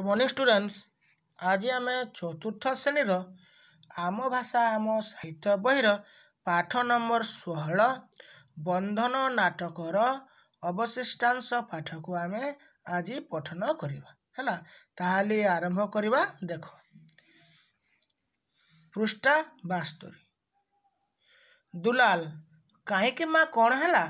Good morning students. आज आम चतुर्थ श्रेणी आम भाषा आम साहित्य बहिर पाठ नंबर 16 बंधन नाटकर अवशिष्टांश पाठ को आम आज पठन करवा है। आरंभ करवा। देख पृष्ठा 72। दुलाल कहीं माँ कौन है?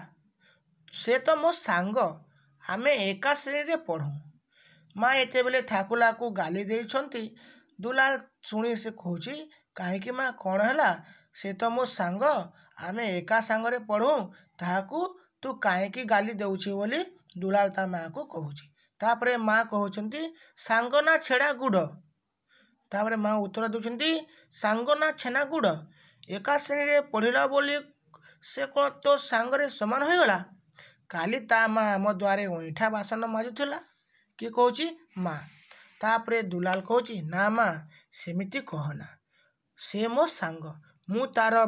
से तो मो सांग, आमे एका श्रेणी पढ़ू। माँ एते बेले ठाकुला को गाली देइछंती। दुलाल शुणी से कहूँ कहीं माँ कौन है? से तो मो सांग, आमे एका सांगरे पढ़ू, ताकू तू कहीं गाली देउछि बोली दुलाल ता माँ को कहूँ। तापरे माँ कहउछंती सांग ना छेड़ा गुड़। तापरे माँ उत्तर दूछंती सांग ना छेना गुड़। एका श्रेणी पढ़िला बोली से कौन तो सांगरे समान हो गला? काली ता माँ आम द्वारे ओइठा बासन माजुला। किए कहूँ? माँ। तापरे दुलाल कहूँ ना माँ सेमिति कहना, से मो सांग, मु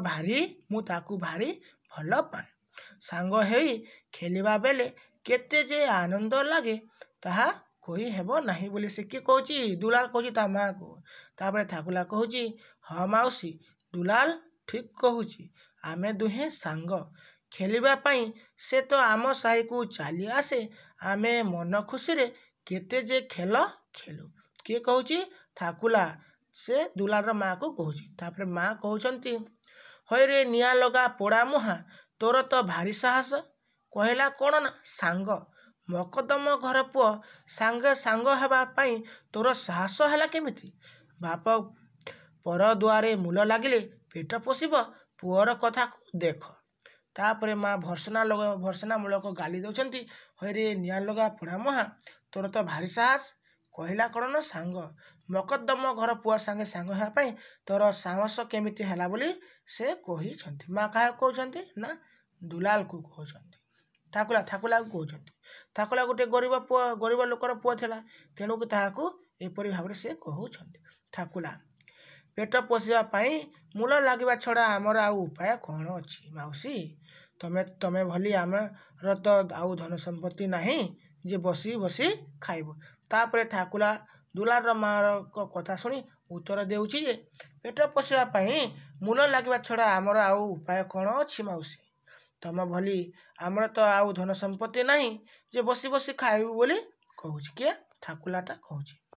ताकू भारी भल पाए। सांग हेई खेलिबा बेले केते जे आनंद लागे ताहा कही हेबो नाही बोली से किए कहूँ? दुलाल कहूँ ता माँ को। तापरे ठाकुला कहूँ हाँ माउसी, दुलाल ठीक कहूँ, आमे दुहे सांग, खेलिबा पाई से तो आम साही को चली आसे, आमे मन खुशी रे केते जे खेल खेलु। किए कहूँ? ठाकुला से दुलार माँ को कहूँ। तापरे माँ कहउछंती हय रे निया लगा पोड़ा मुहा, तोर तो भारी साहस। कहला कौन ना सांग, मकदम घर पुओ सांगे सांग हेबा पाई तोर साहस हैला केमिति? बाप पर दुआरे मूल लागिले पेट पोषिब, पुअर कथा को देख। तापरे माँ भर्सना मूलक गाली दउछंती हय रे निया लगा पोड़ा मुहा, तोर तो भारी साहस। कहला कौन ना सांग, मकदम घर पुआ सांगे सांग हेबा पाई तोर साहस केमिति हैला बोली से कहिछंती। माँ काहे कहउछंती ना दुलाल को कहउछंती, ठाकुला को कहउछंती। ठाकुला गोटे गरीब लोकर पुआ थिला, तेणु कि ताहाकू एपरि भाबरे से कहउछंती। ठाकुला पेट पोषिबा पाई मूल लागिबा छड़ा आमर आउ उपाय कौन अछि माउसी? तमे भली आमर तो आउ धन संपत्ति नहीं जे बसी बसी खाइब। तापरे ठाकुला दुलार मार कथा शुणी उत्तर देउछि जे पेट पोषिबा पाई मूल लागिबा छड़ा आमर आउ उपाय कौन अछि माउसी? तम भली आमर तो आउ धन संपत्ति नहीं जे बसी बसी खाइब बोली कहूछि। किए? ठाकुलाटा कहूछि।